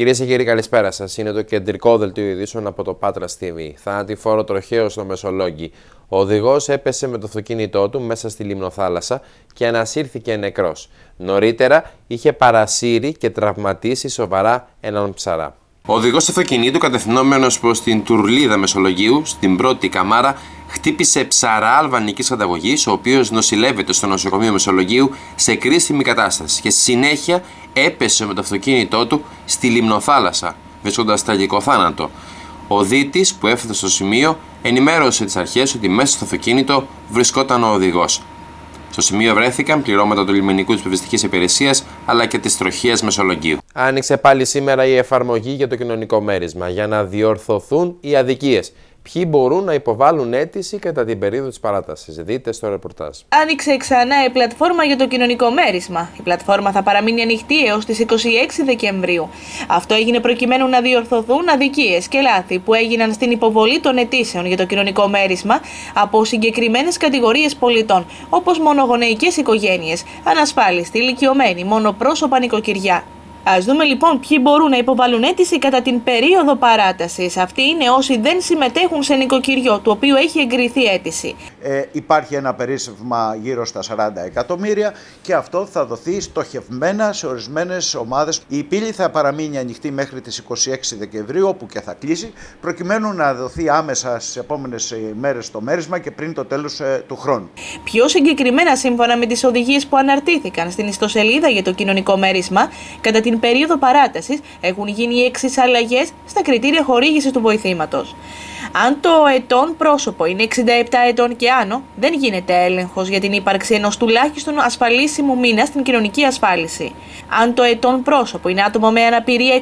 Κυρίες και κύριοι, καλησπέρα σας. Είναι το κεντρικό δελτίο ειδήσεων από το Πάτρας TV. Θανατηφόρο τροχαίο στο Μεσολόγγι. Ο οδηγός έπεσε με το αυτοκίνητό του μέσα στη Λιμνοθάλασσα και ανασύρθηκε νεκρός. Νωρίτερα είχε παρασύρει και τραυματίσει σοβαρά έναν ψαρά. Ο οδηγός αυτοκινήτου, κατευθυνόμενος προς την Τουρλίδα Μεσολογγίου, στην πρώτη καμάρα, χτύπησε ψαρά αλβανικής καταγωγής, ο οποίος νοσηλεύεται στο νοσοκομείο Μεσολογγίου σε κρίσιμη κατάσταση και στη συνέχεια έπεσε με το αυτοκίνητό του στη Λιμνοθάλασσα, βρίσκοντας τραγικό θάνατο. Ο δίτης που έφτασε στο σημείο ενημέρωσε τις αρχές ότι μέσα στο αυτοκίνητο βρισκόταν ο οδηγός. Στο σημείο βρέθηκαν πληρώματα του λιμενικού της Πυροσβεστικής Υπηρεσίας αλλά και της Τροχαίας Μεσολογγίου. Άνοιξε πάλι σήμερα η εφαρμογή για το κοινωνικό μέρισμα για να διορθωθούν οι αδικίες. Ποιοι μπορούν να υποβάλουν αίτηση κατά την περίοδο της παράτασης. Δείτε στο ρεπορτάζ. Άνοιξε ξανά η πλατφόρμα για το κοινωνικό μέρισμα. Η πλατφόρμα θα παραμείνει ανοιχτή έως τις 26 Δεκεμβρίου. Αυτό έγινε προκειμένου να διορθωθούν αδικίες και λάθη που έγιναν στην υποβολή των αιτήσεων για το κοινωνικό μέρισμα από συγκεκριμένες κατηγορίες πολιτών, όπως μονογονεϊκές οικογένειες, ανασφάλιστοι, ηλικιωμένοι, μονοπρόσωπα νοικοκυριά. Ας δούμε λοιπόν ποιοι μπορούν να υποβάλουν αίτηση κατά την περίοδο παράτασης. Αυτοί είναι όσοι δεν συμμετέχουν σε νοικοκυριό, του οποίου έχει εγκριθεί αίτηση. Υπάρχει ένα περίσσευμα γύρω στα 40 εκατομμύρια και αυτό θα δοθεί στοχευμένα σε ορισμένες ομάδες. Η πύλη θα παραμείνει ανοιχτή μέχρι τις 26 Δεκεμβρίου, όπου και θα κλείσει, προκειμένου να δοθεί άμεσα στις επόμενες μέρες το μέρισμα και πριν το τέλος του χρόνου. Πιο συγκεκριμένα, σύμφωνα με τις οδηγίες που αναρτήθηκαν στην ιστοσελίδα για το κοινωνικό μέρισμα, κατά την περίοδο παράτασης έχουν γίνει οι εξής αλλαγές στα κριτήρια χορήγησης του βοηθήματος. Αν το ετών πρόσωπο είναι 67 ετών και άνω, δεν γίνεται έλεγχος για την ύπαρξη ενός τουλάχιστον ασφαλίσιμου μήνα στην κοινωνική ασφάλιση. Αν το ετών πρόσωπο είναι άτομο με αναπηρία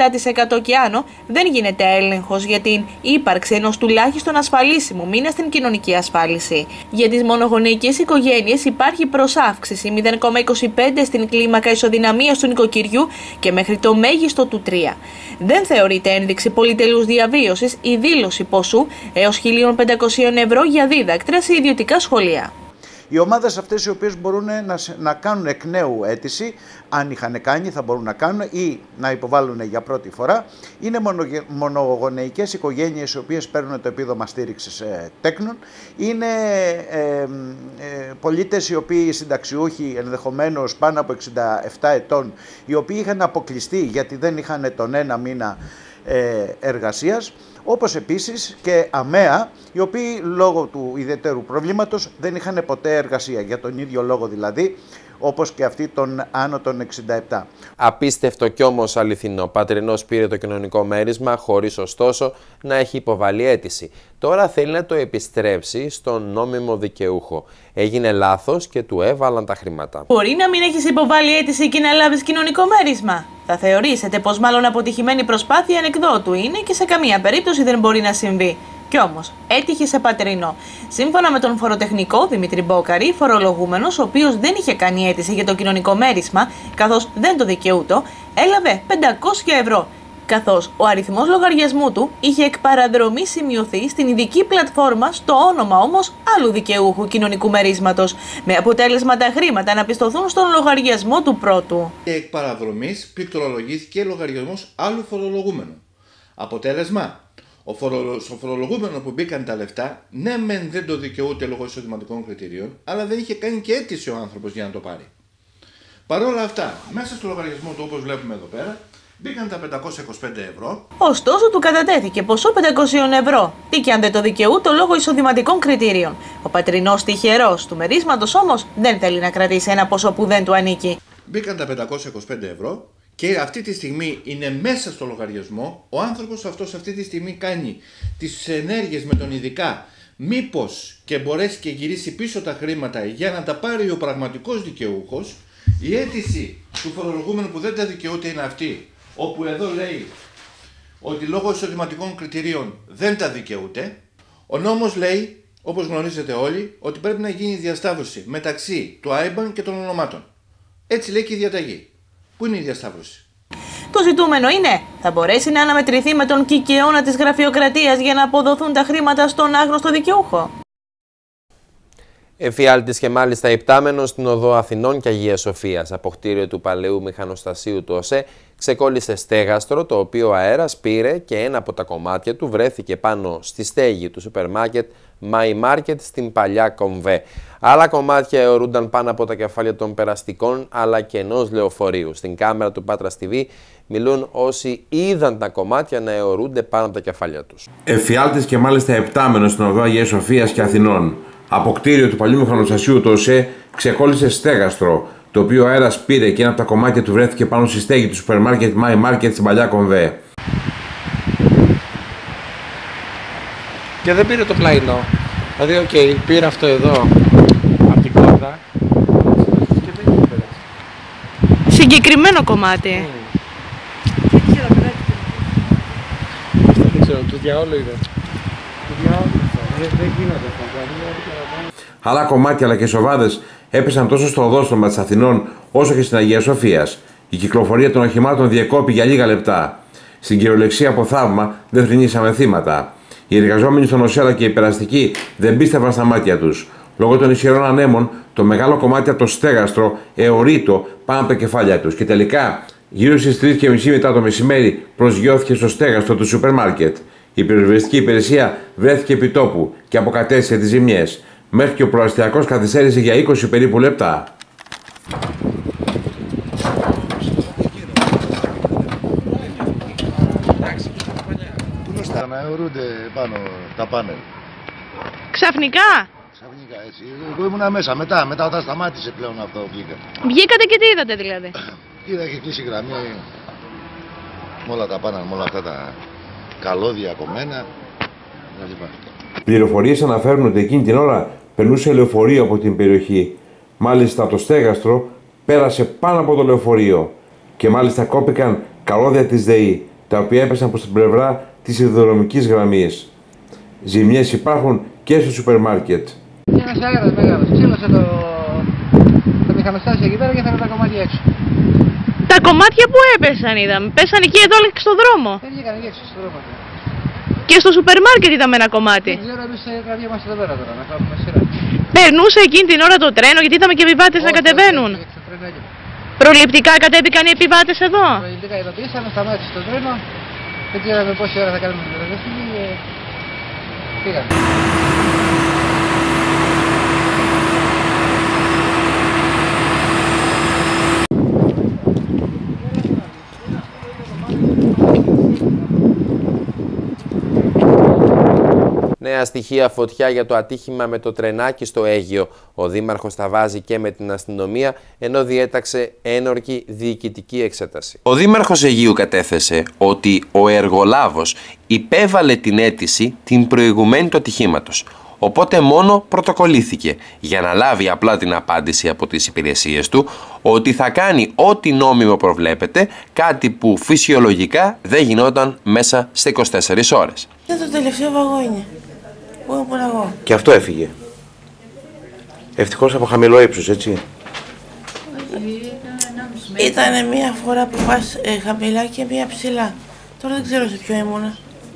67% και άνω, δεν γίνεται έλεγχος για την ύπαρξη ενός τουλάχιστον ασφαλίσιμου μήνα στην κοινωνική ασφάλιση. Για τις μονογονεϊκές οικογένειες υπάρχει προσάυξηση 0,25 στην κλίμακα ισοδυναμίας του νοικοκυριού και μέχρι το μέγιστο του 3. Δεν θεωρείται ένδειξη πολυτελούς διαβίωσης η δήλωση ποσού έως 1.500 ευρώ για δίδακτρα σε ιδιωτικά σχολεία. Οι ομάδες αυτές οι οποίες μπορούν να κάνουν εκ νέου αίτηση, αν είχαν κάνει θα μπορούν να κάνουν ή να υποβάλουν για πρώτη φορά, είναι μονογονεϊκές οικογένειες οι οποίες παίρνουν το επίδομα στήριξης τέκνων, είναι πολίτες οι οποίοι συνταξιούχοι ενδεχομένως πάνω από 67 ετών, οι οποίοι είχαν αποκλειστεί γιατί δεν είχαν τον ένα μήνα εργασίας, όπως επίσης και ΑΜΕΑ, οι οποίοι λόγω του ιδιαίτερου προβλήματος δεν είχαν ποτέ εργασία, για τον ίδιο λόγο δηλαδή, όπως και αυτοί των άνω των 67. Απίστευτο κι όμως αληθινό. Πατρινός πήρε το κοινωνικό μέρισμα χωρίς ωστόσο να έχει υποβάλει αίτηση. Τώρα θέλει να το επιστρέψει στον νόμιμο δικαιούχο. Έγινε λάθος και του έβαλαν τα χρήματα. Μπορεί να μην έχεις υποβάλει αίτηση και να λάβεις κοινωνικό μέρισμα. Θα θεωρήσετε πως μάλλον αποτυχημένη προσπάθεια ανεκδότου είναι και σε καμία περίπτωση δεν μπορεί να συμβεί. Κι όμως, έτυχε σε Πατρινό. Σύμφωνα με τον φοροτεχνικό Δημήτρη Μπόκαρη, φορολογούμενος, ο οποίος δεν είχε κάνει αίτηση για το κοινωνικό μέρισμα, καθώς δεν το δικαιούτο, έλαβε 500 ευρώ. Καθώς ο αριθμός λογαριασμού του είχε εκ παραδρομή σημειωθεί στην ειδική πλατφόρμα στο όνομα όμως άλλου δικαιούχου κοινωνικού μερίσματος, με αποτέλεσμα τα χρήματα να πιστωθούν στον λογαριασμό του πρώτου. Και εκ παραδρομής πληκτρολογήθηκε λογαριασμός άλλου φορολογούμενου. Αποτέλεσμα, στο φορολογούμενο που μπήκαν τα λεφτά, ναι μεν δεν το δικαιούται λόγω εισοδηματικών κριτηρίων, αλλά δεν είχε κάνει και αίτηση ο άνθρωπος για να το πάρει. Παρ' όλα αυτά, μέσα στο λογαριασμό του, όπως βλέπουμε εδώ πέρα, μπήκαν τα 525 ευρώ. Ωστόσο, του κατατέθηκε ποσό 500 ευρώ. Τι και αν δεν το δικαιούται λόγω εισοδηματικών κριτήριων. Ο πατρινός τυχερός του μερίσματος όμως δεν θέλει να κρατήσει ένα ποσό που δεν του ανήκει. Μπήκαν τα 525 ευρώ. Και αυτή τη στιγμή είναι μέσα στο λογαριασμό. Ο άνθρωπος αυτός αυτή τη στιγμή κάνει τις ενέργειες με τον ειδικά. Μήπως και μπορέσει και γυρίσει πίσω τα χρήματα για να τα πάρει ο πραγματικός δικαιούχος. Η αίτηση του φορολογούμενου που δεν τα δικαιούται είναι αυτή, όπου εδώ λέει ότι λόγω εισοδηματικών κριτηρίων δεν τα δικαιούται. Ο νόμος λέει, όπως γνωρίζετε όλοι, ότι πρέπει να γίνει διασταύρωση μεταξύ του IBAN και των ονομάτων. Έτσι λέει και η διαταγή. Πού είναι η διασταύρωση? Το ζητούμενο είναι, θα μπορέσει να αναμετρηθεί με τον κικαιώνα της γραφειοκρατίας για να αποδοθούν τα χρήματα στον άγνωστο δικαιούχο. Εφιάλτης και μάλιστα υπτάμενος στην οδό Αθηνών και Αγίας Σοφίας, από κτίριο του Παλαιού Μηχανοστασίου του ΟΣΕ, ξεκόλλησε στέγαστρο, το οποίο ο αέρας πήρε και ένα από τα κομμάτια του βρέθηκε πάνω στη στέγη του σούπερ μάρκετ My Market στην παλιά Κομβέ. Άλλα κομμάτια αιωρούνταν πάνω από τα κεφάλια των περαστικών αλλά και ενός λεωφορείου. Στην κάμερα του Πάτρας TV μιλούν όσοι είδαν τα κομμάτια να αιωρούνται πάνω από τα κεφάλια τους. Εφιάλτης και μάλιστα επτάμενος στην οδό Αγίας Σοφίας και Αθηνών. Από κτίριο του παλιού μηχανοστασίου του ΟΣΕ ξεκόλλησε στέγαστρο, το οποίο ο αέρας πήρε και ένα από τα κομμάτια του βρέθηκε πάνω στη στέγη του σούπερ μάρκετ My Market στην παλιά Κομβέ. Και δεν πήρε το πλαϊνό. Δηλαδή, πήρε αυτό εδώ από την κόρδα και δεν πήρε. Συγκεκριμένο κομμάτι. Δεν ξέρω, του διαόλου είδε. Του διαόλου δεν γίνεται αυτό. Άλλα κομμάτια αλλά και σοβάδες έπεσαν τόσο στο οδόστρωμα της Αθηνών όσο και στην Αγία Σοφίας. Η κυκλοφορία των οχημάτων διεκόπη για λίγα λεπτά. Στην κυριολεξία από θαύμα δεν θρηνήσαμε θύματα. Οι εργαζόμενοι στον ΟΣΕ αλλά και οι περαστικοί δεν πίστευαν στα μάτια τους. Λόγω των ισχυρών ανέμων, το μεγάλο κομμάτι από το στέγαστρο αιωρείτο πάνω από τα κεφάλια τους. Και τελικά, γύρω στις 3:30 μετά το μεσημέρι, προσγειώθηκε στο στέγαστρο του σούπερ μάρκετ. Η πυροσβεστική υπηρεσία βρέθηκε επί τόπου και αποκατέστησε τις ζημιές. Μέχρι και ο προαστιακός καθυστέρησε για 20 περίπου λεπτά. Να αιωρούνται πάνω τα πάνελ. Ξαφνικά. Ξαφνικά έτσι. Εγώ ήμουνα μέσα. Μετά όταν σταμάτησε πλέον αυτό βγήκα. Βγήκατε και τι είδατε δηλαδή? Είδα, έχει κλείσει γραμμή με όλα τα πάνελ, με όλα αυτά τα καλώδια κομμένα. Πληροφορίες αναφέρουν ότι εκείνη την ώρα περνούσε λεωφορείο από την περιοχή. Μάλιστα το στέγαστρο πέρασε πάνω από το λεωφορείο και μάλιστα κόπηκαν καλώδια της ΔΕΗ, τα οποία έπεσαν προς την πλευρά της σιδηροδρομικής γραμμής. Ζημιές υπάρχουν και στο σούπερ μάρκετ. Ένας αέρας μεγάλος, ξύλωσε το μηχανοστάσιο εκεί πέρα και έφερε τα κομμάτια έξω. Τα κομμάτια που έπεσαν είδαμε, πέσαν εκεί εδώ και στον δρόμο. Δεν βγήκαν εκεί έξω στον δρόμο. Και στο σούπερ μάρκετ είδαμε ένα κομμάτι. Δεν ξέρω, εμείς κρατιόμαστε εδώ πέρα τώρα, να κάνουμε σειρά. Περνούσε εκείνη την ώρα το τρένο, γιατί είδαμε και επιβάτες να κατεβαίνουν. Προληπτικά κατέβηκαν οι επιβάτες εδώ. Προληπτικά ειδοποιήσαμε, σταμάτησε το τρένο. Δεν ξέραμε πόση ώρα θα κάνουμε την πυροσβεστική και πήγαμε. Νέα στοιχεία φωτιά για το ατύχημα με το τρενάκι στο Αίγυο. Ο Δήμαρχος τα βάζει και με την αστυνομία, ενώ διέταξε ένορκη διοικητική εξέταση. Ο Δήμαρχος Αιγείου κατέθεσε ότι ο εργολάβος υπέβαλε την αίτηση την προηγουμένη του ατυχήματος. Οπότε μόνο πρωτοκολλήθηκε για να λάβει απλά την απάντηση από τις υπηρεσίες του ότι θα κάνει ό,τι νόμιμο προβλέπεται, κάτι που φυσιολογικά δεν γινόταν μέσα σε 24 ώρες. Είναι το τελευταίο βαγόνι που ήμουν εγώ. Και αυτό έφυγε. Ευτυχώς από χαμηλό ύψος, έτσι. Ήταν μία φορά που πας χαμηλά και μία ψηλά. Τώρα δεν ξέρω σε ποιο ήμουνα.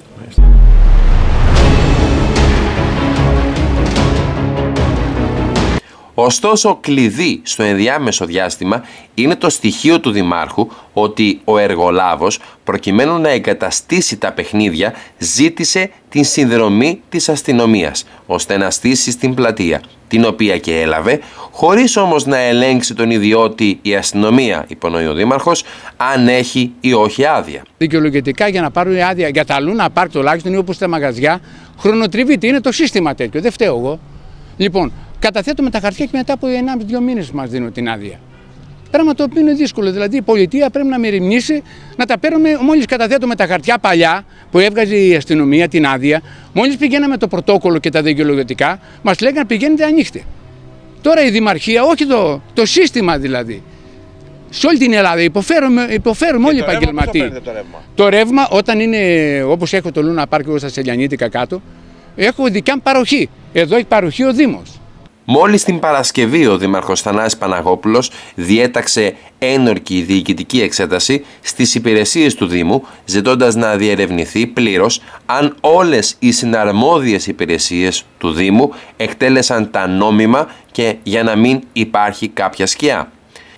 Ωστόσο, κλειδί στο ενδιάμεσο διάστημα είναι το στοιχείο του Δημάρχου ότι ο εργολάβος, προκειμένου να εγκαταστήσει τα παιχνίδια, ζήτησε την συνδρομή της αστυνομίας, ώστε να στήσει στην πλατεία, την οποία και έλαβε, χωρίς όμως να ελέγξει τον ιδιώτη η αστυνομία, υπονοεί ο Δήμαρχος, αν έχει ή όχι άδεια. Δικαιολογητικά για να πάρουν άδεια για τα Λούνα Πάρκ τουλάχιστον ή όπως στα μαγαζιά, χρονοτριβείται, είναι το σύστημα τέτοιο, δεν φταίω εγώ. Λοιπόν, καταθέτουμε τα χαρτιά και μετά από 1,5-2 μήνες μας δίνουν την άδεια. Πράγμα το οποίο είναι δύσκολο. Δηλαδή η πολιτεία πρέπει να μεριμνήσει να τα παίρνουμε μόλις καταθέτουμε τα χαρτιά παλιά που έβγαζε η αστυνομία την άδεια. Μόλις πηγαίναμε το πρωτόκολλο και τα δικαιολογητικά, μας λέγανε πηγαίνετε ανοίχτε. Τώρα η Δημαρχία, όχι το σύστημα δηλαδή. Σε όλη την Ελλάδα υποφέρουμε όλοι οι επαγγελματίες. Το ρεύμα, όταν είναι όπως έχω το Λούνα Πάρκ εγώ στα Σελιανίτικα κάτω, έχω δικιά μου παροχή. Εδώ έχει παροχή ο Δήμος. Μόλις την Παρασκευή ο Δήμαρχος Θανάσης Παναγόπουλος διέταξε ένορκη διοικητική εξέταση στις υπηρεσίες του Δήμου, ζητώντας να διερευνηθεί πλήρως αν όλες οι συναρμόδιες υπηρεσίες του Δήμου εκτέλεσαν τα νόμιμα και για να μην υπάρχει κάποια σκιά.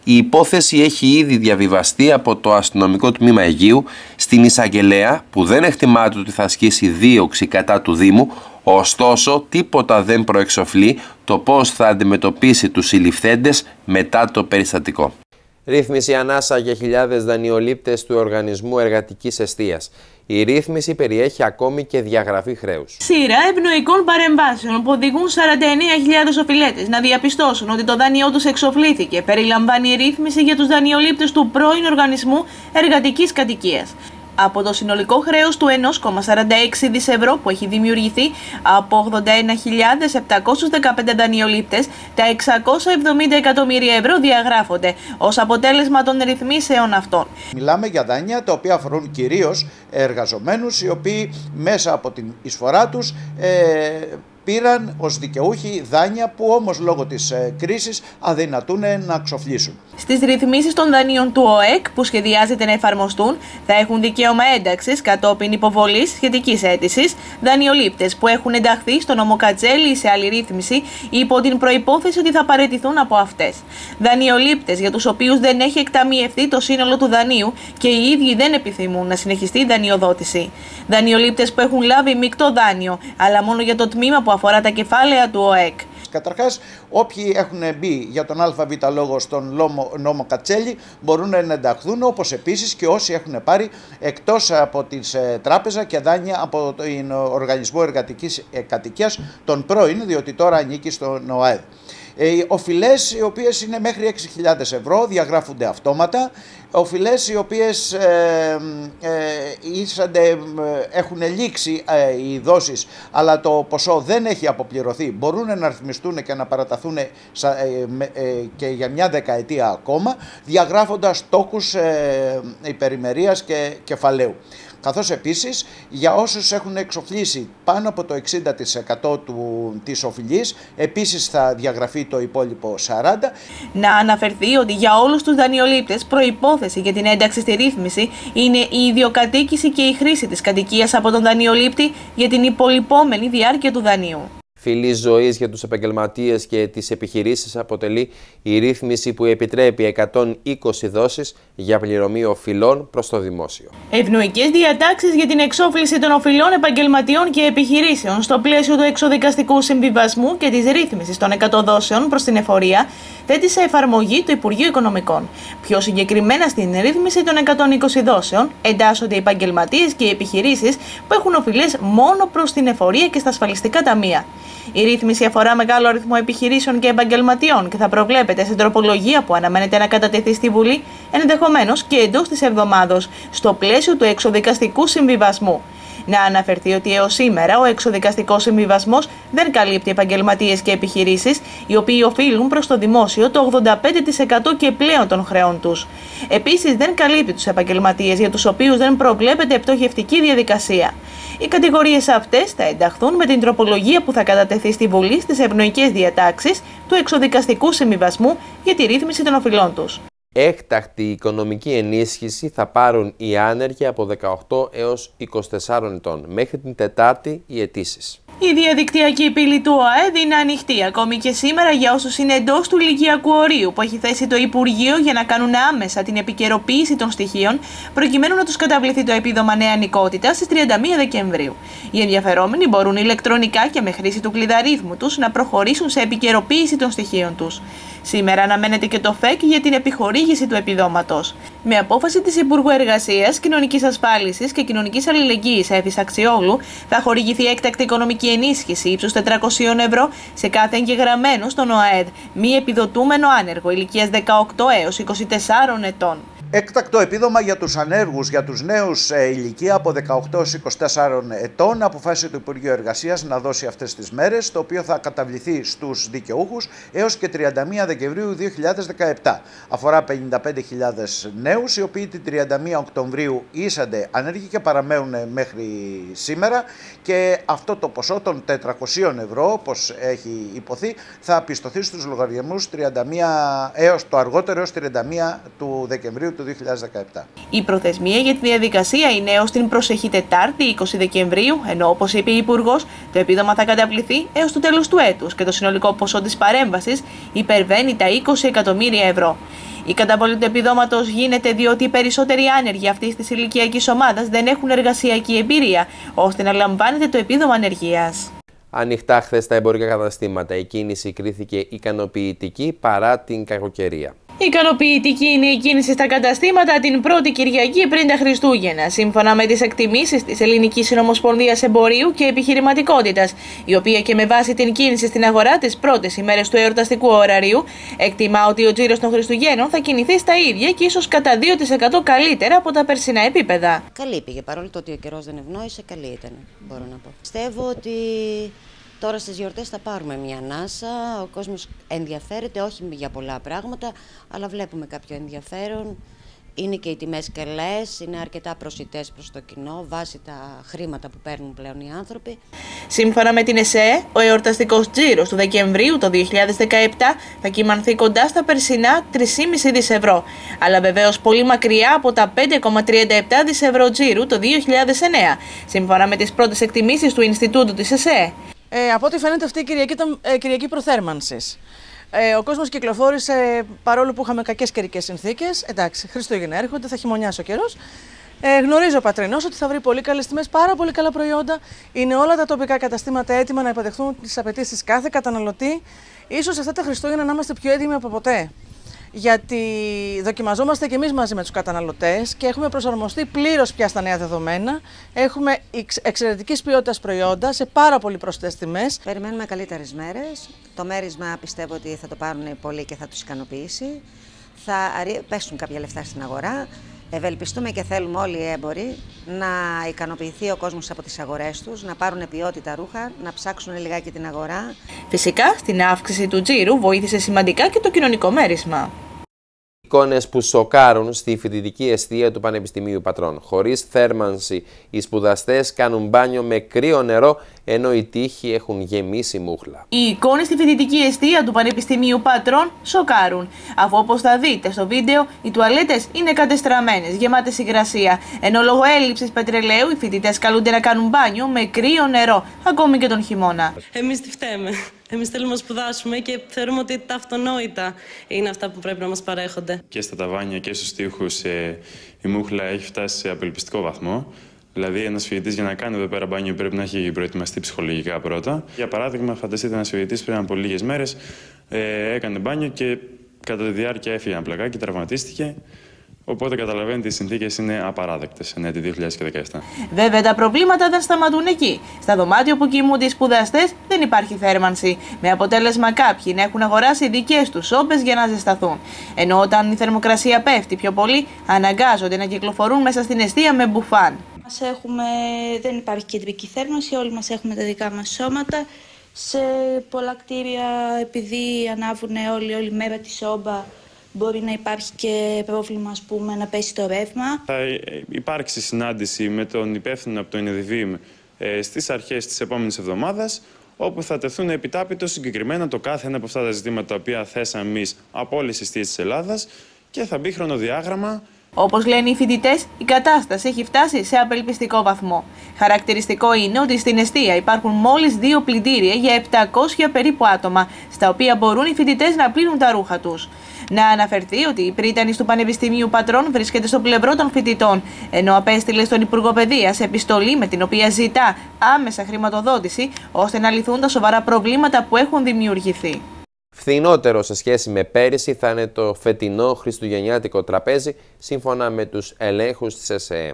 Η υπόθεση έχει ήδη διαβιβαστεί από το αστυνομικό τμήμα Αιγείου στην εισαγγελέα, που δεν εκτιμάται ότι θα ασκήσει δίωξη κατά του Δήμου, ωστόσο τίποτα δεν προεξοφλεί το πώς θα αντιμετωπίσει τους συλληφθέντες μετά το περιστατικό. Ρύθμιση ανάσα για χιλιάδες δανειολήπτες του Οργανισμού Εργατικής Εστίας. Η ρύθμιση περιέχει ακόμη και διαγραφή χρέους. Σειρά ευνοϊκών παρεμβάσεων που οδηγούν 49.000 οφειλέτες να διαπιστώσουν ότι το δάνειό τους εξοφλήθηκε, περιλαμβάνει η ρύθμιση για τους δανειολήπτες του πρώην Οργανισμού Εργατικής Κατοικίας. Από το συνολικό χρέος του 1,46 δις ευρώ που έχει δημιουργηθεί από 81.715 δανειολήπτες, τα 670 εκατομμύρια ευρώ διαγράφονται ως αποτέλεσμα των ρυθμίσεων αυτών. Μιλάμε για δάνεια τα οποία αφορούν κυρίως εργαζομένους, οι οποίοι μέσα από την εισφορά τους πήραν ως δικαιούχοι δάνεια που όμως λόγω της κρίσης αδυνατούν να ξοφλήσουν. Στις ρυθμίσεις των δανείων του ΟΕΚ που σχεδιάζεται να εφαρμοστούν, θα έχουν δικαίωμα ένταξης κατόπιν υποβολής σχετικής αίτησης δανειολήπτες που έχουν ενταχθεί στο νόμο Κατσέλη ή σε άλλη ρύθμιση υπό την προϋπόθεση ότι θα παραιτηθούν από αυτές. Δανειολήπτες για τους οποίους δεν έχει εκταμιευθεί το σύνολο του δανείου και οι ίδιοι δεν επιθυμούν να συνεχιστεί η δανειοδότηση. Δανειολήπτες που έχουν λάβει μεικτό δάνειο, αλλά μόνο για το τμήμα που αφορά τα κεφάλαια του ΟΕΚ. Καταρχάς, όποιοι έχουν μπει για τον ΑΒ λόγο στον νόμο Κατσέλη μπορούν να ενταχθούν, όπως επίσης και όσοι έχουν πάρει εκτός από τις τράπεζα και δάνεια από τον Οργανισμό Εργατικής Κατοικίας, τον πρώην, διότι τώρα ανήκει στον ΟΑΕΔ. Οι οφειλές οι οποίες είναι μέχρι 6.000 ευρώ διαγράφονται αυτόματα. Οφειλές οι οποίες έχουν λήξει οι δόσεις αλλά το ποσό δεν έχει αποπληρωθεί μπορούν να ρυθμιστούν και να παραταθούν και για μια δεκαετία ακόμα, διαγράφοντας στόχους υπερημερίας και κεφαλαίου. Καθώς επίσης για όσους έχουν εξοφλήσει πάνω από το 60% της οφειλής, επίσης θα διαγραφεί το υπόλοιπο 40%. Να αναφερθεί ότι για όλους τους δανειολήπτες προϋπόθεση για την ένταξη στη ρύθμιση είναι η ιδιοκατοίκηση και η χρήση της κατοικίας από τον δανειολήπτη για την υπολοιπόμενη διάρκεια του δανείου. Φυλής ζωής για τους επαγγελματίες και τις επιχειρήσεις αποτελεί η ρύθμιση που επιτρέπει 120 δόσεις για πληρωμή οφειλών προς το δημόσιο. Ευνοϊκές διατάξεις για την εξόφληση των οφειλών επαγγελματιών και επιχειρήσεων στο πλαίσιο του εξοδικαστικού συμβιβασμού και της ρύθμισης των 100 δόσεων προς την εφορία θέτει σε εφαρμογή το Υπουργείο Οικονομικών. Πιο συγκεκριμένα στην ρύθμιση των 120 δόσεων εντάσσονται οι επαγγελματίες και οι επιχειρήσεις που έχουν οφειλές μόνο προς την εφορία και στα ασφαλιστικά ταμεία. Η ρύθμιση αφορά μεγάλο αριθμό επιχειρήσεων και επαγγελματιών και θα προβλέπεται στην τροπολογία που αναμένεται να κατατεθεί στη Βουλή, ενδεχομένως και εντός της εβδομάδος, στο πλαίσιο του εξοδικαστικού συμβιβασμού. Να αναφερθεί ότι έως σήμερα ο εξοδικαστικός συμβιβασμός δεν καλύπτει επαγγελματίες και επιχειρήσεις, οι οποίοι οφείλουν προς το δημόσιο το 85% και πλέον των χρεών τους. Επίσης, δεν καλύπτει τους επαγγελματίες για τους οποίους δεν προβλέπεται πτωχευτική διαδικασία. Οι κατηγορίες αυτές θα ενταχθούν με την τροπολογία που θα κατατεθεί στη Βουλή στις ευνοϊκές διατάξεις του εξοδικαστικού συμβιβασμού για τη ρύθμιση των οφειλών τους. Έκτακτη οικονομική ενίσχυση θα πάρουν οι άνεργοι από 18 έως 24 ετών. Μέχρι την Τετάρτη οι αιτήσεις. Η διαδικτυακή πύλη του ΟΑΕΔ είναι ανοιχτή ακόμη και σήμερα για όσους είναι εντός του ηλικιακού ορίου που έχει θέσει το Υπουργείο για να κάνουν άμεσα την επικαιροποίηση των στοιχείων προκειμένου να τους καταβληθεί το επίδομα νεανικότητα στις 31 Δεκεμβρίου. Οι ενδιαφερόμενοι μπορούν ηλεκτρονικά και με χρήση του κλειδαρίθμου τους να προχωρήσουν σε επικαιροποίηση των στοιχείων τους. Σήμερα αναμένεται και το ΦΕΚ για την επιχορήγηση του επιδόματος. Με απόφαση της Υπουργού Εργασίας, Κοινωνικής Ασφάλισης και Κοινωνικής Αλληλεγγύης Εύης Αξιόγλου, θα χορηγηθεί έκτακτη οικονομική ενίσχυση ύψους 400 ευρώ σε κάθε εγγεγραμμένο στον ΟΑΕΔ, μη επιδοτούμενο άνεργο ηλικίας 18 έως 24 ετών. Έκτακτο επίδομα για τους ανέργους, για τους νέους ηλικία από 18 έως 24 ετών, αποφάσισε το Υπουργείο Εργασίας να δώσει αυτές τις μέρες, το οποίο θα καταβληθεί στους δικαιούχους έως και 31 Δεκεμβρίου 2017. Αφορά 55.000 νέους, οι οποίοι την 31 Οκτωβρίου ήσανται ανέργοι και παραμένουν μέχρι σήμερα, και αυτό το ποσό των 400 ευρώ, όπως έχει υποθεί, θα πιστωθεί στους λογαριασμούς 31 έως το αργότερο έως 31 του Δεκεμβρίου του 2017. Η προθεσμία για τη διαδικασία είναι έως την προσεχή Τετάρτη 20 Δεκεμβρίου, ενώ όπως είπε η Υπουργός, το επίδομα θα καταβληθεί έως το τέλος του έτους και το συνολικό ποσό της παρέμβασης υπερβαίνει τα 20 εκατομμύρια ευρώ. Η καταβολή του επιδόματος γίνεται διότι οι περισσότεροι άνεργοι αυτής της ηλικιακής ομάδας δεν έχουν εργασιακή εμπειρία, ώστε να λαμβάνεται το επίδομα ανεργίας. Ανοιχτά χθες στα εμπορικά καταστήματα. Η κίνηση κρίθηκε ικανοποιητική παρά την κακοκαιρία. Ικανοποιητική είναι η κίνηση στα καταστήματα την πρώτη Κυριακή πριν τα Χριστούγεννα, σύμφωνα με τις εκτιμήσεις της Ελληνικής Συνομοσπονδίας Εμπορίου και Επιχειρηματικότητας, η οποία και με βάση την κίνηση στην αγορά τις πρώτες ημέρες του εορταστικού ωραρίου, εκτιμά ότι ο τζίρος των Χριστουγέννων θα κινηθεί στα ίδια και ίσως κατά 2% καλύτερα από τα περσινά επίπεδα. Καλή πήγε, παρόλο το ότι ο καιρός δεν ευνόησε, καλή ήταν, μπορώ να πω. Πιστεύω ότι τώρα στις γιορτές θα πάρουμε μια ανάσα, ο κόσμος ενδιαφέρεται, όχι για πολλά πράγματα, αλλά βλέπουμε κάποιο ενδιαφέρον. Είναι και οι τιμές καλές, είναι αρκετά προσιτές προς το κοινό, βάσει τα χρήματα που παίρνουν πλέον οι άνθρωποι. Σύμφωνα με την ΕΣΕ, ο εορταστικός τζίρος του Δεκεμβρίου το 2017 θα κυμανθεί κοντά στα περσινά 3,5 δις ευρώ, αλλά βεβαίως πολύ μακριά από τα 5,37 δις ευρώ τζίρου το 2009, σύμφωνα με τις πρώτες εκτιμήσεις του Ινστιτούτου της ΕΣΕ. Από ό,τι φαίνεται αυτή η Κυριακή ήταν Κυριακή προθέρμανσης. Ο κόσμος κυκλοφόρησε παρόλο που είχαμε κακές καιρικές συνθήκες. Εντάξει, Χριστούγεννα έρχονται, θα χειμωνιάσει ο καιρός. Γνωρίζει ο πατρινός ότι θα βρει πολύ καλές τιμές, πάρα πολύ καλά προϊόντα. Είναι όλα τα τοπικά καταστήματα έτοιμα να υποδεχθούν τις απαιτήσεις κάθε καταναλωτή. Ίσως αυτά τα Χριστούγεννα να είμαστε πιο έτοιμοι από ποτέ. Γιατί δοκιμαζόμαστε και εμείς μαζί με τους καταναλωτές και έχουμε προσαρμοστεί πλήρως πια στα νέα δεδομένα. Έχουμε εξαιρετικής ποιότητας προϊόντα σε πάρα πολύ προσιτές τιμές. Περιμένουμε καλύτερες μέρες. Το μέρισμα πιστεύω ότι θα το πάρουν πολλοί και θα τους ικανοποιήσει. Θα πέσουν κάποια λεφτά στην αγορά. Ευελπιστούμε και θέλουμε όλοι οι έμποροι να ικανοποιηθεί ο κόσμος από τις αγορές τους, να πάρουν ποιότητα ρούχα, να ψάξουν λιγάκι την αγορά. Φυσικά, στην αύξηση του τζίρου βοήθησε σημαντικά και το κοινωνικό μέρισμα. Εικόνες που σοκάρουν στη φοιτητική εστία του Πανεπιστημίου Πατρών. Χωρίς θέρμανση, οι σπουδαστές κάνουν μπάνιο με κρύο νερό, ενώ οι τοίχοι έχουν γεμίσει μούχλα. Οι εικόνες στη φοιτητική εστία του Πανεπιστημίου Πατρών σοκάρουν, αφού όπως θα δείτε στο βίντεο, οι τουαλέτες είναι κατεστραμμένες, γεμάτες υγρασία, ενώ λόγω έλλειψης πετρελαίου οι φοιτητές καλούνται να κάνουν μπάνιο με κρύο νερό, ακόμη και τον χειμώνα. Εμείς τι φταίμε. Εμείς θέλουμε να σπουδάσουμε και θεωρούμε ότι τα αυτονόητα είναι αυτά που πρέπει να μας παρέχονται. Και στα ταβάνια και στους τοίχους η μούχλα έχει φτάσει σε απελπιστικό βαθμό. Δηλαδή, ένας φοιτητής για να κάνει εδώ πέρα μπάνιο πρέπει να έχει προετοιμαστεί ψυχολογικά πρώτα. Για παράδειγμα, φανταστείτε ένας φοιτητής πριν από λίγες μέρες έκανε μπάνιο και κατά τη διάρκεια έφυγε ένα πλακάκι, τραυματίστηκε. Οπότε καταλαβαίνετε, οι συνθήκες είναι απαράδεκτες εν έτη 2017. Βέβαια, τα προβλήματα δεν σταματούν εκεί. Στα δωμάτια που κοιμούνται οι σπουδαστές δεν υπάρχει θέρμανση. Με αποτέλεσμα κάποιοι να έχουν αγοράσει δικές τους σόμπες για να ζεσταθούν. Ενώ όταν η θερμοκρασία πέφτει πιο πολύ, αναγκάζονται να κυκλοφορούν μέσα στην εστία με μπουφάν. Δεν υπάρχει κεντρική θέρμανση, όλοι μας έχουμε τα δικά μας σώματα. Σε πολλά κτίρια, επειδή ανάβουν όλη μέρα τη σόμπα, μπορεί να υπάρχει και πρόβλημα, ας πούμε, να πέσει το ρεύμα. Θα υπάρξει συνάντηση με τον υπεύθυνο από το ΕΝΕΔΙΒΙΜ στις αρχές της επόμενης εβδομάδας, όπου θα τεθούν επιτάπητο συγκεκριμένα το κάθε ένα από αυτά τα ζητήματα τα οποία θέσαμε εμείς από όλες τις εστίες της Ελλάδας και θα μπει χρονοδιάγραμμα. Όπως λένε οι φοιτητές, η κατάσταση έχει φτάσει σε απελπιστικό βαθμό. Χαρακτηριστικό είναι ότι στην εστία υπάρχουν μόλις 2 πλυντήρια για 700 περίπου άτομα, στα οποία μπορούν οι φοιτητές να πλύνουν τα ρούχα τους. Να αναφερθεί ότι η πρίτανης του Πανεπιστημίου Πατρών βρίσκεται στο πλευρό των φοιτητών, ενώ απέστειλε στον Υπουργό Παιδείας επιστολή με την οποία ζητά άμεσα χρηματοδότηση, ώστε να λυθούν τα σοβαρά προβλήματα που έχουν δημιουργηθεί. Φθηνότερο σε σχέση με πέρυσι θα είναι το φετινό χριστουγεννιάτικο τραπέζι, σύμφωνα με τους ελέγχους της ΕΣΕ.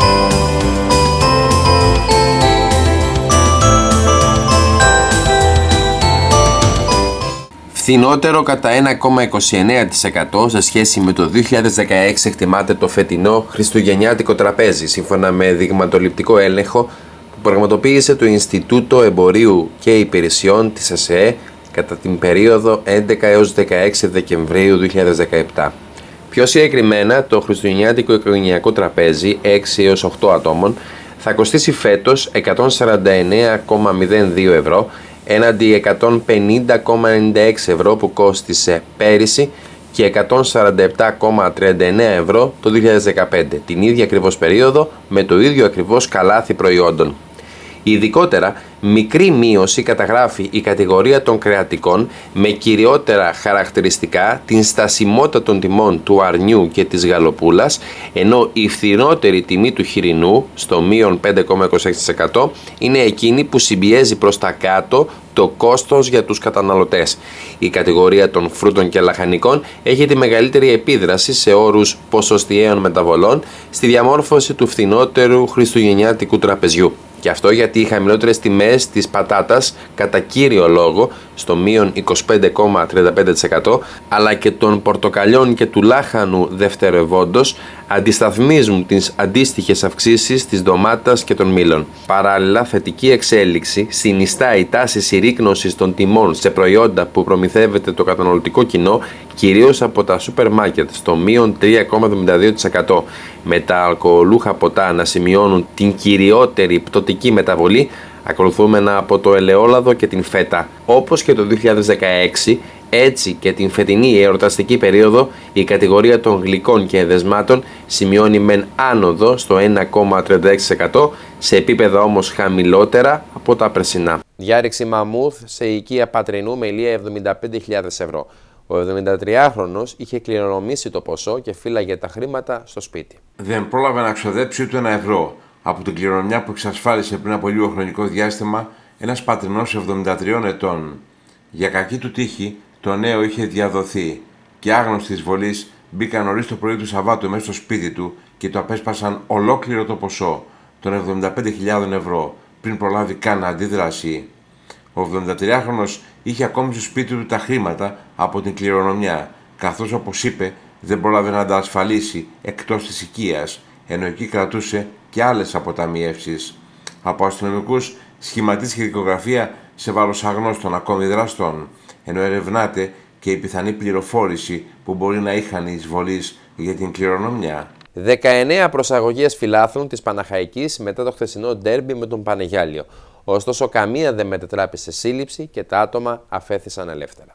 Φθηνότερο κατά 1,29% σε σχέση με το 2016 εκτιμάται το φετινό χριστουγεννιάτικο τραπέζι, σύμφωνα με δειγματοληπτικό έλεγχο που πραγματοποίησε το Ινστιτούτο Εμπορίου και Υπηρεσιών της ΕΣΕ κατά την περίοδο 11 έως 16 Δεκεμβρίου 2017. Πιο συγκεκριμένα, το χριστουγεννιάτικο οικογενειακό τραπέζι 6 έως 8 ατόμων θα κοστίσει φέτος 149,02 ευρώ έναντι 150,96 ευρώ που κόστισε πέρυσι και 147,39 ευρώ το 2015, την ίδια ακριβώς περίοδο με το ίδιο ακριβώς καλάθι προϊόντων. Ειδικότερα, μικρή μείωση καταγράφει η κατηγορία των κρεατικών με κυριότερα χαρακτηριστικά την στασιμότητα των τιμών του αρνιού και της γαλοπούλας, ενώ η φθηνότερη τιμή του χοιρινού, στο μείον 5,26%, είναι εκείνη που συμπιέζει προς τα κάτω το κόστος για τους καταναλωτές. Η κατηγορία των φρούτων και λαχανικών έχει τη μεγαλύτερη επίδραση σε όρους ποσοστιαίων μεταβολών στη διαμόρφωση του φθηνότερου χριστουγεννιάτικου τραπεζιού. Και αυτό γιατί οι χαμηλότερες τιμές της πατάτας, κατά κύριο λόγο, στο μείον 25,35%, αλλά και των πορτοκαλιών και του λάχανου δευτερευόντος, αντισταθμίζουν τις αντίστοιχες αυξήσεις της ντομάτας και των μήλων. Παράλληλα, θετική εξέλιξη συνιστά η τάση συρρίκνωσης των τιμών σε προϊόντα που προμηθεύεται το καταναλωτικό κοινό, κυρίως από τα σούπερ μάρκετ, στο μείον 3,72%, με τα αλκοολούχα ποτά να σημειώνουν την κυριότερη πτωτική μεταβολή, ακολουθούμενα από το ελαιόλαδο και την φέτα. Όπως και το 2016, έτσι και την φετινή εορταστική περίοδο, η κατηγορία των γλυκών και εδεσμάτων σημειώνει μεν άνοδο στο 1,36%, σε επίπεδα όμως χαμηλότερα από τα περσινά. Διάρρηξη μαμούθ σε οικία Πατρινού με ηλία 75.000 ευρώ. Ο 73χρονος είχε κληρονομήσει το ποσό και φύλαγε τα χρήματα στο σπίτι. Δεν πρόλαβε να ξοδέψει ούτε ένα ευρώ από την κληρονομιά που εξασφάλισε πριν από λίγο χρονικό διάστημα ένας πατρινός 73 ετών. Για κακή του τύχη, το νέο είχε διαδοθεί και άγνωστοι εισβολείς μπήκαν νωρίς το πρωί του Σαββάτου μέσα στο σπίτι του και το απέσπασαν ολόκληρο το ποσό των 75.000 ευρώ πριν προλάβει καν να αντιδράσει. Ο 73χρονος είχε ακόμη στο σπίτι του τα χρήματα από την κληρονομιά, καθώς, όπως είπε, δεν πρόλαβε να τα ασφαλίσει εκτός της οικίας, ενώ εκεί κρατούσε και άλλες αποταμιεύσεις. Από αστυνομικούς σχηματίστηκε δικογραφία σε βάρος αγνώστων ακόμη δραστών, ενώ ερευνάται και η πιθανή πληροφόρηση που μπορεί να είχαν οι εισβολείς για την κληρονομιά. 19 προσαγωγές φιλάθλων της Παναχαϊκής μετά το χθεσινό ντέρμπι με τον Πανεγιάλιο. Ωστόσο, καμία δεν μετετράπησε σε σύλληψη και τα άτομα αφέθησαν ελεύθερα.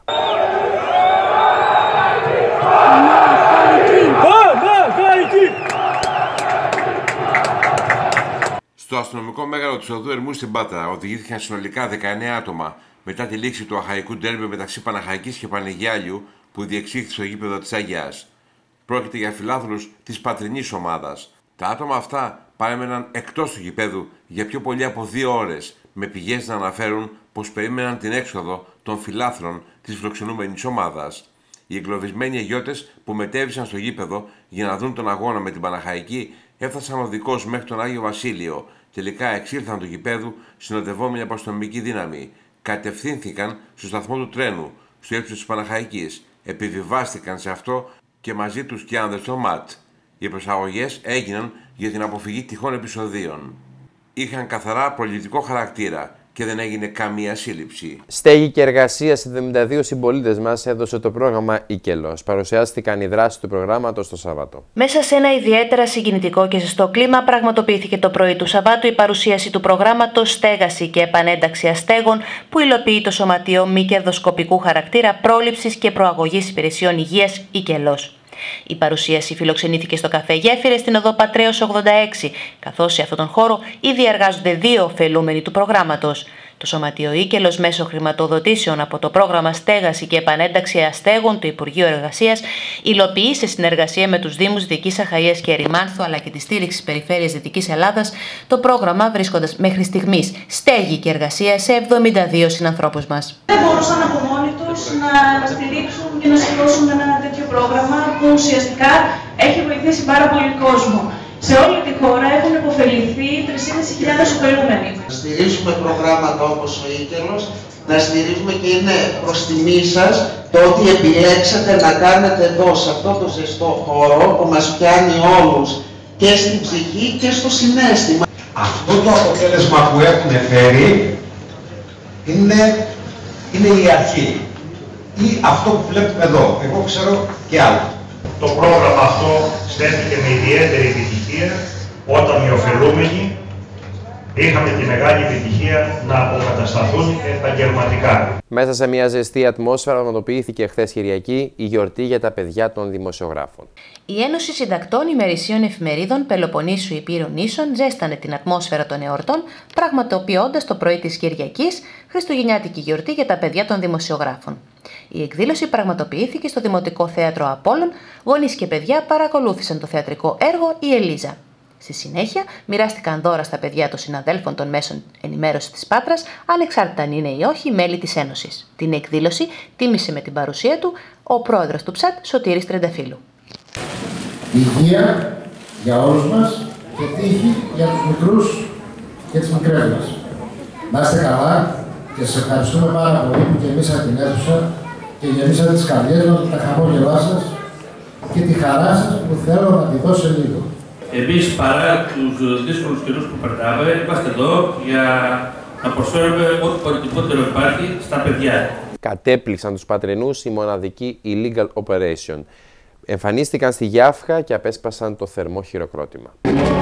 Στο αστυνομικό μέγαρο του Οδού Ερμού στην Πάτρα οδηγήθηκαν συνολικά 19 άτομα μετά τη λήξη του αχαϊκού ντέρμπι μεταξύ Παναχαϊκής και Πανεγιάλιου που διεξήχθη στο γήπεδο της Αγιάς. Πρόκειται για φιλάθλους της πατρινής ομάδας. Τα άτομα αυτά παρέμεναν εκτός του γηπέδου για πιο πολύ από 2 ώρες, με πηγές να αναφέρουν πως περίμεναν την έξοδο των φιλάθλων της φιλοξενούμενης ομάδας. Οι εγκλωβισμένοι αγιώτες που μετέβησαν στο γήπεδο για να δουν τον αγώνα με την Παναχαϊκή έφτασαν οδικώς μέχρι τον Άγιο Βασίλειο. Τελικά εξήλθαν του γηπέδου συνοδευόμενοι από αστυνομική δύναμη. Κατευθύνθηκαν στο σταθμό του τρένου, στο ύψος της Παναχαϊκής. Επιβιβάστηκαν σε αυτό και μαζί τους και άνδρες στο ΜΑΤ. Οι προσαγωγές έγιναν για την αποφυγή τυχόν επεισοδίων. Είχαν καθαρά προληπτικό χαρακτήρα και δεν έγινε καμία σύλληψη. Στέγη και εργασία σε 72 συμπολίτες μας έδωσε το πρόγραμμα Ίκελος. Παρουσιάστηκαν οι δράσεις του προγράμματος το Σάββατο. Μέσα σε ένα ιδιαίτερα συγκινητικό και ζεστό κλίμα, πραγματοποιήθηκε το πρωί του Σαββάτου η παρουσίαση του προγράμματος Στέγαση και Επανένταξη Αστέγων, που υλοποιεί το Σωματείο Μη Κερδοσκοπικού Χαρακτήρα Πρόληψης και Προαγωγής Υπηρεσιών Υγείας Ίκελος. Η παρουσίαση φιλοξενήθηκε στο καφέ Γέφυρες στην οδό Πατρέως 86, καθώς σε αυτόν τον χώρο ήδη εργάζονται 2 ωφελούμενοι του προγράμματος. Το Σωματείο Ίκελος, μέσω χρηματοδοτήσεων από το πρόγραμμα Στέγαση και Επανένταξη Αστέγων του Υπουργείου Εργασίας, υλοποιεί σε συνεργασία με τους Δήμους Δυτικής Αχαΐας και Ερημάνθου αλλά και τη στήριξη Περιφέρειας Δυτικής Ελλάδας το πρόγραμμα, βρίσκοντας μέχρι στιγμής στέγη και εργασία σε 72 συνανθρώπους μας. Δεν μπορούσαν από μόνοι τους να στηρίξουν και να σηκώσουν ένα τέτοιο πρόγραμμα που ουσιαστικά έχει βοηθήσει πάρα πολύ κόσμο. Σε όλη τη χώρα έχουν υποφεληθεί 3.500 ωφελούμενοι. Να στηρίζουμε προγράμματα όπως ο Ίκελος, να στηρίζουμε και είναι προς τιμή σας το ότι επιλέξατε να κάνετε εδώ, σε αυτό το ζεστό χώρο που μας πιάνει όλους και στην ψυχή και στο συναίσθημα. Αυτό το αποτέλεσμα που έχουν φέρει είναι η αρχή ή αυτό που βλέπουμε εδώ. Εγώ ξέρω και άλλο. Το πρόγραμμα αυτό στέφθηκε με ιδιαίτερη επιτυχία όταν οι ωφελούμενοι είχαμε τη μεγάλη επιτυχία να αποκατασταθούν επαγγελματικά. Μέσα σε μια ζεστή ατμόσφαιρα πραγματοποιήθηκε χθες Κυριακή η γιορτή για τα παιδιά των δημοσιογράφων. Η Ένωση Συντακτών Ημερησίων Εφημερίδων Πελοποννήσου Υπήρων Νήσων ζέστανε την ατμόσφαιρα των εορτών, πραγματοποιώντας το πρωί της Κυριακής χριστουγεννιάτικη γιορτή για τα παιδιά των δημοσιογράφων. Η εκδήλωση πραγματοποιήθηκε στο Δημοτικό Θέατρο Απόλλων. Γονείς και παιδιά παρακολούθησαν το θεατρικό έργο «Η Ελίζα». Στη συνέχεια, μοιράστηκαν δώρα στα παιδιά των συναδέλφων των μέσων ενημέρωσης της Πάτρας, ανεξάρτητα αν είναι ή όχι μέλη της Ένωσης. Την εκδήλωση τίμησε με την παρουσία του ο πρόεδρος του ΨΑΤ, Σωτήρης Τρενταφύλου. Υγεία για όλους μας και τύχη για τους μικρούς και τις μικρές μας. Να είστε καλά και σας ευχαριστούμε πάρα πολύ που γεμίσατε την αίθουσα και γεμίσατε τις καρδιές μας με τα χαμόγελά σας και τη χαρά σας που θέλω να τη δώσω λίγο. Εμείς παρά τους δύσκολους καιρούς που περνάμε, είμαστε εδώ για να προσφέρουμε ό,τι πολιτικότερο υπάρχει στα παιδιά. Κατέπληξαν τους πατρινούς οι μοναδικοί illegal operation. Εμφανίστηκαν στη Γιάφχα και απέσπασαν το θερμό χειροκρότημα.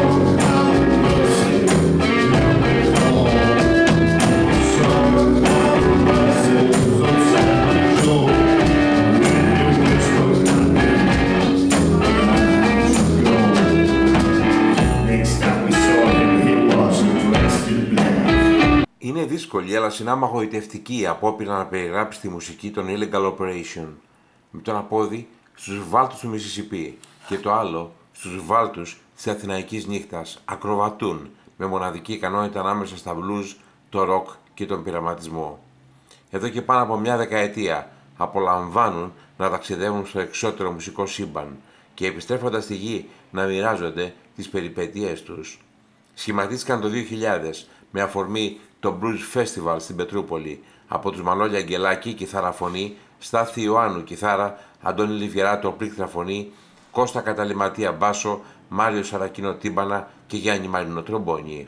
Είναι δύσκολη αλλά συνάμα γοητευτική η απόπειρα να περιγράψει τη μουσική των Illegal Operation. Με τον απόδι στους βάλτους του Μισισιπί και το άλλο στους βάλτους της Αθηναϊκής νύχτας ακροβατούν με μοναδική ικανότητα ανάμεσα στα blues, το rock και τον πειραματισμό. Εδώ και πάνω από μια δεκαετία απολαμβάνουν να ταξιδεύουν στο εξώτερο μουσικό σύμπαν και επιστρέφοντας στη γη να μοιράζονται τις περιπέτειές τους. Σχηματίστηκαν το 2000 με αφορμή το Blues Festival στην Πετρούπολη από τους Μανώλη Αγγελάκη, κιθάρα φωνή, Στάθη Ιωάννου, κιθάρα, Αντώνη Λιβιεράτο, πλήκτρα φωνή, Κώστα Καταληματία μπάσο, Μάριο Σαρακίνο τύμπανα και Γιάννη Μαρίνο τρομπόνι.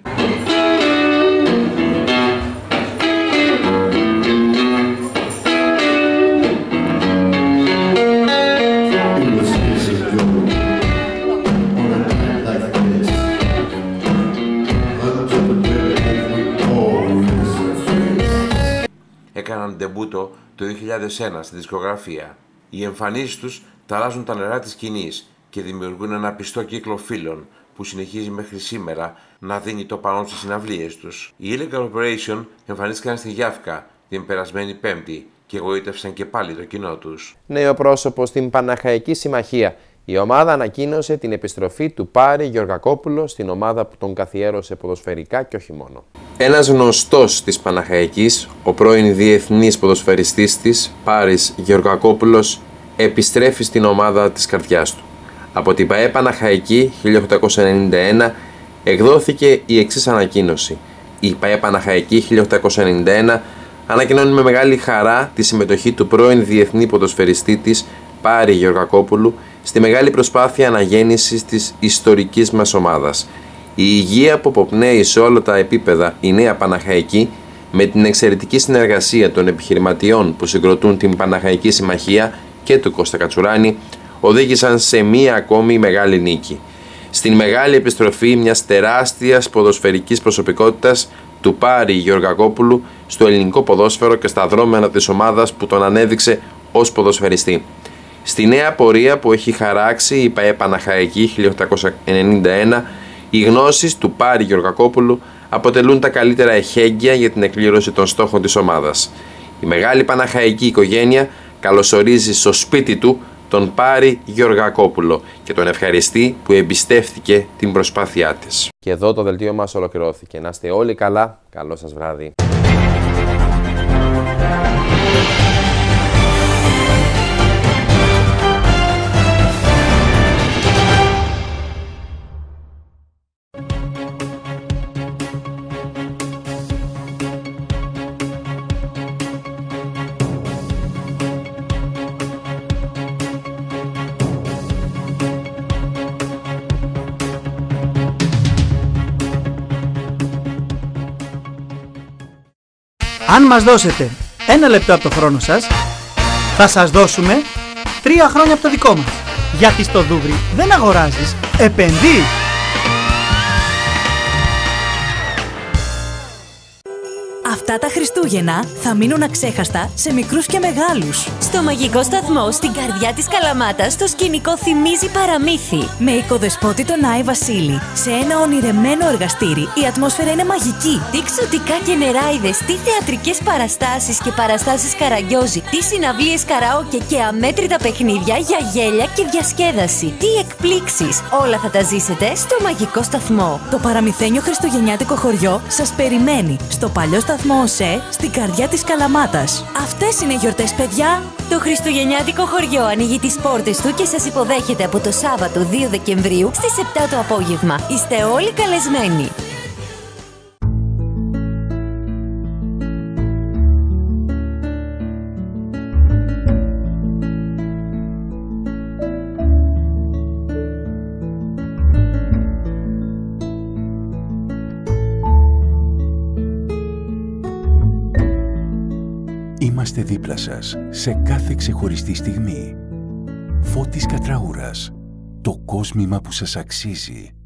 Έκαναν ντεμπούτο το 2001 στη δισκογραφία. Οι εμφανίσεις τους ταράζουν τα νερά της σκηνής και δημιουργούν ένα πιστό κύκλο φίλων που συνεχίζει μέχρι σήμερα να δίνει το πανό στις συναυλίες τους. Οι Illegal Operation εμφανίστηκαν στη Γιάφκα την περασμένη Πέμπτη και εγωίτευσαν και πάλι το κοινό τους. Νέο πρόσωπο στην Παναχαϊκή Συμμαχία. Η ομάδα ανακοίνωσε την επιστροφή του Πάρη Γεωργακόπουλο στην ομάδα που τον καθιέρωσε ποδοσφαιρικά και όχι μόνο. Ένας γνωστός της Παναχαϊκής, ο πρώην διεθνής ποδοσφαιριστής της, Πάρης Γεωργακόπουλος, επιστρέφει στην ομάδα της καρδιάς του. Από την ΠΑΕ Παναχαϊκή 1891 εκδόθηκε η εξής ανακοίνωση. Η ΠΑΕ Παναχαϊκή 1891 ανακοινώνει με μεγάλη χαρά τη συμμετοχή του πρώην διεθνή ποδοσφαιριστή της, Πάρη Γεωργακόπουλου, στη μεγάλη προσπάθεια αναγέννησης της ιστορικής μας ομάδας. Η υγεία που αποπνέει σε όλα τα επίπεδα η νέα Παναχαϊκή, με την εξαιρετική συνεργασία των επιχειρηματιών που συγκροτούν την Παναχαϊκή Συμμαχία και του Κώστα Κατσουράνη, οδήγησαν σε μία ακόμη μεγάλη νίκη. Στην μεγάλη επιστροφή μιας τεράστιας ποδοσφαιρικής προσωπικότητας, του Πάρη Γεωργακόπουλου, στο ελληνικό ποδόσφαιρο και στα δρόμενα της ομάδας που τον ανέδειξε ως ποδοσφαιριστή. Στη νέα πορεία που έχει χαράξει η ΠΑΕ Παναχαϊκή 1891, οι γνώσεις του Πάρη Γεωργακόπουλου αποτελούν τα καλύτερα εχέγγυα για την εκπλήρωση των στόχων της ομάδας. Η μεγάλη Παναχαϊκή οικογένεια καλωσορίζει στο σπίτι του τον Πάρη Γεωργακόπουλο και τον ευχαριστεί που εμπιστεύτηκε την προσπάθειά της. Και εδώ το δελτίο μας ολοκληρώθηκε. Να είστε όλοι καλά. Καλό σας βράδυ. Αν μας δώσετε 1 λεπτό από το χρόνο σας, θα σας δώσουμε 3 χρόνια από το δικό μας. Γιατί στο Δούβρι δεν αγοράζεις, επενδύεις. Αυτά τα Χριστούγεννα θα μείνουν αξέχαστα σε μικρούς και μεγάλους. Στο μαγικό σταθμό, στην καρδιά της Καλαμάτας, το σκηνικό θυμίζει παραμύθι. Με οικοδεσπότη τον Άι Βασίλη, σε ένα ονειρεμένο εργαστήρι, η ατμόσφαιρα είναι μαγική. Τι ξωτικά και νεράιδες, τι θεατρικές παραστάσεις και παραστάσεις καραγκιόζη, τι συναυλίες καραόκε και αμέτρητα παιχνίδια για γέλια και διασκέδαση. Τι εκπλήξεις! Όλα θα τα ζήσετε στο μαγικό σταθμό. Το παραμυθένιο χριστουγεννιάτικο χωριό σας περιμένει στο παλιό σταθμό ΟΣΕ, στην καρδιά της Καλαμάτας. Αυτές είναι οι γιορτές, παιδιά! Το χριστουγεννιάτικο χωριό ανοίγει τις πόρτες του και σας υποδέχεται από το Σάββατο 2 Δεκεμβρίου στις 7 το απόγευμα. Είστε όλοι καλεσμένοι! Είμαστε δίπλα σας σε κάθε ξεχωριστή στιγμή. Φώτης Κατραούρας. Το κόσμημα που σας αξίζει.